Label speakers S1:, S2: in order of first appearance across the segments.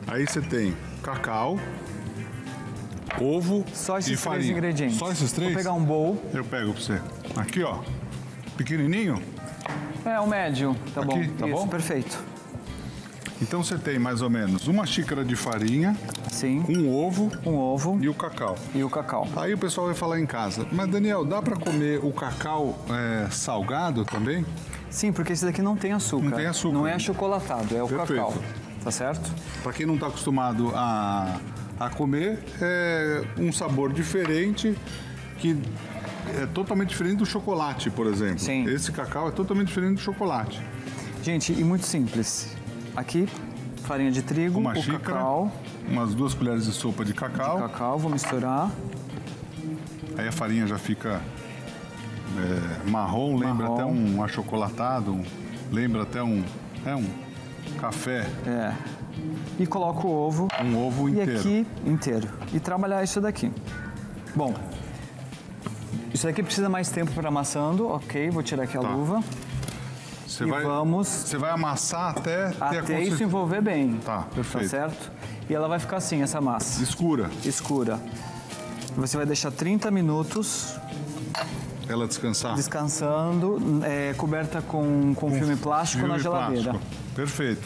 S1: Aí você tem cacau, ovo
S2: Só esses
S1: e
S2: três
S1: farinha.
S2: ingredientes.
S1: Só esses três?
S2: Vou pegar um bowl.
S1: Eu pego pra você. Aqui, ó. Pequenininho.
S2: É, um médio. Tá
S1: Aqui,
S2: bom.
S1: tá
S2: Isso,
S1: bom?
S2: perfeito.
S1: Então você tem mais ou menos uma xícara de farinha,
S2: Sim.
S1: um ovo
S2: Um ovo
S1: e o cacau.
S2: e o cacau.
S1: Aí o pessoal vai falar em casa, mas Daniel, dá pra comer o cacau salgado também?
S2: Sim, porque esse daqui não tem açúcar.
S1: Não tem açúcar.
S2: Não é achocolatado, é o
S1: Perfeito.
S2: cacau. Tá certo?
S1: Pra quem não tá acostumado a comer, é um sabor diferente que é totalmente diferente do chocolate, por exemplo.
S2: Sim.
S1: Esse cacau é totalmente diferente do chocolate.
S2: Gente, e muito simples. Aqui, farinha de trigo,
S1: Uma
S2: o
S1: xícara,
S2: cacau,
S1: umas 2 colheres de sopa de cacau.
S2: vou misturar.
S1: Aí a farinha já fica marrom, lembra
S2: Marrom.
S1: até um achocolatado, lembra até um café,
S2: É. E coloco o ovo.
S1: um ovo inteiro.
S2: E aqui, inteiro. E trabalhar isso daqui. Bom, isso daqui precisa mais tempo para amassando, ok? Vou tirar aqui a
S1: Tá.
S2: luva.
S1: Você
S2: E vamos
S1: Você vai amassar até ter a
S2: até isso
S1: consistência
S2: envolver bem.
S1: Tá, perfeito.
S2: Tá certo? E ela vai ficar assim, essa massa.
S1: escura.
S2: Escura. Você vai deixar 30 minutos
S1: Ela descansar.
S2: descansando, coberta com filme plástico na
S1: Filme
S2: geladeira.
S1: plástico. Perfeito.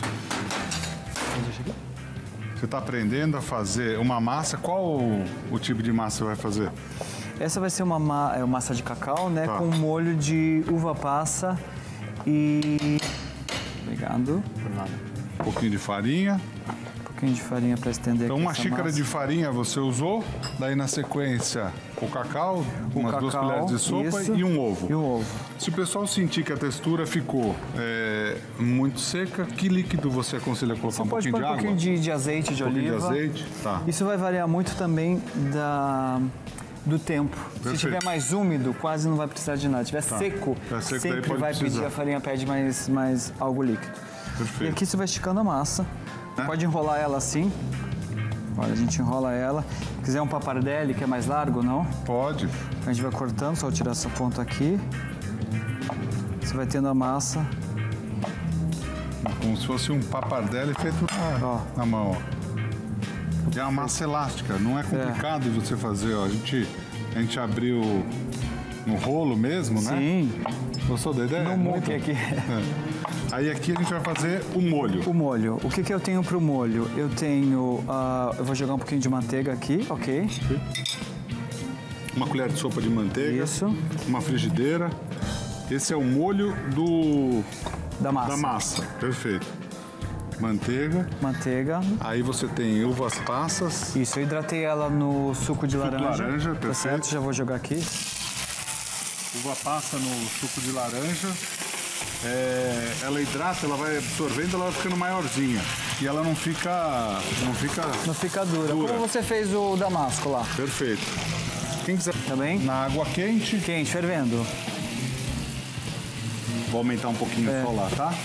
S1: Você está aprendendo a fazer uma massa. Qual o tipo de massa você vai fazer?
S2: Essa vai ser uma massa de cacau, né?
S1: Tá.
S2: Com molho de uva passa e... Obrigado.
S1: Um pouquinho de farinha.
S2: Um pouquinho de farinha para estender
S1: Então,
S2: aqui
S1: uma
S2: essa
S1: xícara
S2: massa.
S1: de farinha você usou. Daí, na sequência, o cacau, umas 2
S2: cacau,
S1: colheres de sopa
S2: isso.
S1: e um ovo.
S2: E o ovo.
S1: Se o pessoal sentir que a textura ficou muito seca, que líquido você aconselha colocar?
S2: Você pode pôr um pouquinho de azeite de
S1: pouquinho
S2: oliva.
S1: de azeite? Tá.
S2: Isso vai variar muito também do tempo.
S1: Perfeito.
S2: Se tiver mais úmido, quase não vai precisar de nada. Se tiver seco,
S1: Tá seco, daí
S2: sempre
S1: pode
S2: vai
S1: precisar.
S2: pedir, a farinha pede mais algo líquido.
S1: Perfeito.
S2: E aqui você vai esticando a massa. Pode enrolar ela assim. Olha, a gente enrola ela. Se quiser um pappardelle, que é mais largo, não?
S1: Pode.
S2: A gente vai cortando, só tirar essa ponta aqui. Você vai tendo a massa.
S1: Como se fosse um pappardelle feito na mão. Ó. E é uma massa elástica, não é complicado de você fazer. Ó. A gente abriu no rolo mesmo, né?
S2: Sim.
S1: Gostou da ideia?
S2: No
S1: Muito.
S2: muque aqui.
S1: Aí aqui a gente vai fazer o molho.
S2: O molho. O que eu tenho pro molho? Eu tenho... eu vou jogar um pouquinho de manteiga aqui, ok?
S1: Uma colher de sopa de manteiga.
S2: Isso.
S1: Uma frigideira. Esse é o molho
S2: Da massa.
S1: da massa. Perfeito. Manteiga.
S2: Manteiga.
S1: Aí você tem uvas passas.
S2: Isso, eu hidratei ela no suco de
S1: Suco de
S2: laranja.
S1: laranja,
S2: Tá
S1: perfeito.
S2: certo? Já vou jogar aqui.
S1: Uva passa no suco de laranja. Ela hidrata, ela vai absorvendo, ela vai ficando maiorzinha. E ela não fica
S2: Não fica dura. Como você fez o damasco lá?
S1: Perfeito. Quem quiser
S2: Tá bem?
S1: na água quente,
S2: Quente, fervendo.
S1: vou aumentar um pouquinho só lá, tá?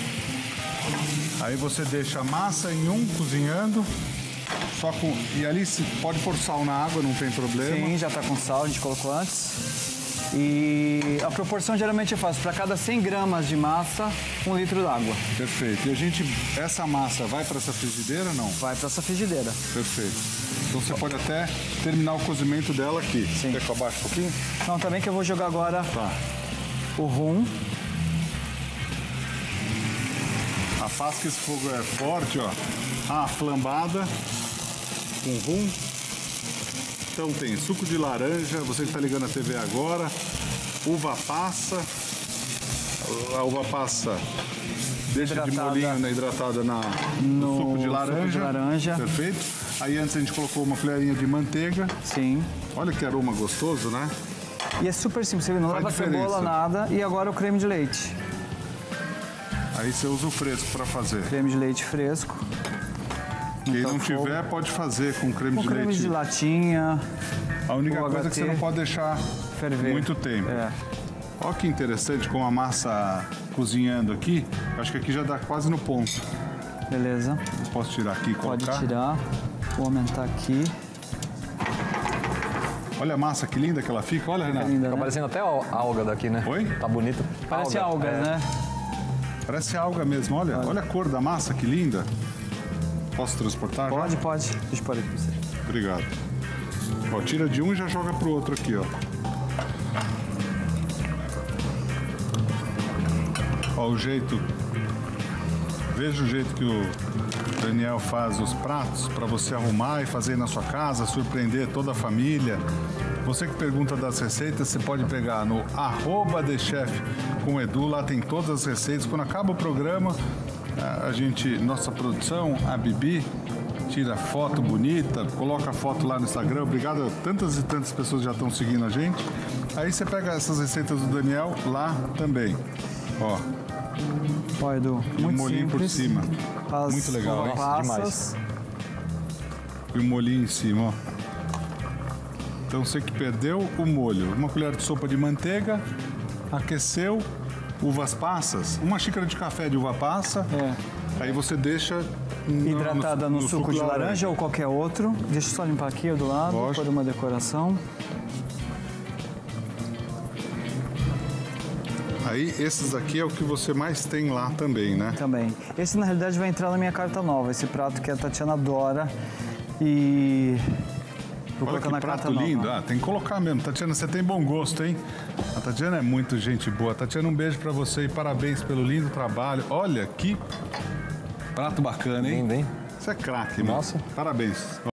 S1: Aí você deixa a massa em cozinhando. E ali se pode pôr sal na água, não tem problema.
S2: Sim, já tá com sal, a gente colocou antes. E a proporção geralmente eu faço para cada 100 gramas de massa, 1 litro d'água.
S1: Perfeito. E essa massa vai para essa frigideira ou não?
S2: Vai para essa frigideira.
S1: Perfeito. Então você pode até terminar o cozimento dela aqui.
S2: Sim.
S1: Quer que eu abaixe um pouquinho?
S2: Não, também que eu vou jogar agora o rum.
S1: Afasta que esse fogo é forte, ó. A flambada com rum. Então tem suco de laranja, você que está ligando a TV agora, uva passa, a uva passa deixa de molinho, né, hidratada no suco de laranja. Perfeito. Aí antes a gente colocou uma colherinha de manteiga.
S2: Sim.
S1: Olha que aroma gostoso, né?
S2: E é super simples, você não
S1: Faz
S2: leva
S1: diferença.
S2: cebola, nada. E agora o creme de leite.
S1: Aí você usa o fresco para fazer.
S2: Creme de leite fresco.
S1: Quem
S2: Então,
S1: não tiver, pode fazer com creme de
S2: creme
S1: leite.
S2: de latinha.
S1: A única
S2: o
S1: coisa é que você
S2: HT.
S1: não pode deixar
S2: Ferver.
S1: muito tempo. Olha que interessante como a massa cozinhando aqui. Acho que aqui já dá quase no ponto.
S2: Beleza.
S1: Eu posso tirar aqui e
S2: Pode
S1: colocar?
S2: tirar. Vou aumentar aqui.
S1: Olha a massa, que linda que ela fica. Olha, Renato.
S2: Linda,
S3: Tá
S2: né?
S3: parecendo até alga daqui, né?
S1: Oi?
S3: Tá bonito.
S2: Parece algas, né?
S1: Parece alga mesmo. Olha a cor da massa, que linda. Posso transportar?
S2: Pode,
S1: já?
S2: pode. Deixa eu pôr aqui pra você.
S1: Obrigado. Ó, tira de um e já joga pro outro aqui, ó. Ó, o jeito... Veja o jeito que o Daniel faz os pratos para você arrumar e fazer na sua casa, surpreender toda a família. Você que pergunta das receitas, você pode pegar no @TheChef com o Edu, lá tem todas as receitas. Quando acaba o programa, nossa produção, a Bibi, tira foto bonita, coloca a foto lá no Instagram. Obrigado a tantas e tantas pessoas que já estão seguindo a gente. Aí você pega essas receitas do Daniel lá também. Ó.
S2: Ó, Edu, muito
S1: molinho
S2: simples.
S1: por cima.
S2: As
S1: Muito legal, hein?
S2: passas.
S1: E o molhinho em cima, ó. Então você que perdeu o molho, uma colher de sopa de manteiga, aqueceu, uvas passas, uma xícara de café de uva passa, aí você deixa
S2: hidratada no suco de laranja ou qualquer outro. Deixa eu só limpar aqui do lado, por uma decoração.
S1: Aí esses aqui é o que você mais tem lá também, né?
S2: Também. Esse na realidade vai entrar na minha carta nova, esse prato que a Tatiana adora e... Vou
S1: Olha
S2: colocar
S1: que
S2: na
S1: prato
S2: carta
S1: lindo.
S2: nova.
S1: Tem que colocar mesmo. Tatiana, você tem bom gosto, hein? A Tatiana é muito gente boa. Tatiana, um beijo pra você e parabéns pelo lindo trabalho. Olha que prato bacana, hein?
S3: Lindo, hein?
S1: Você é craque, né?
S3: Nossa.
S1: Parabéns.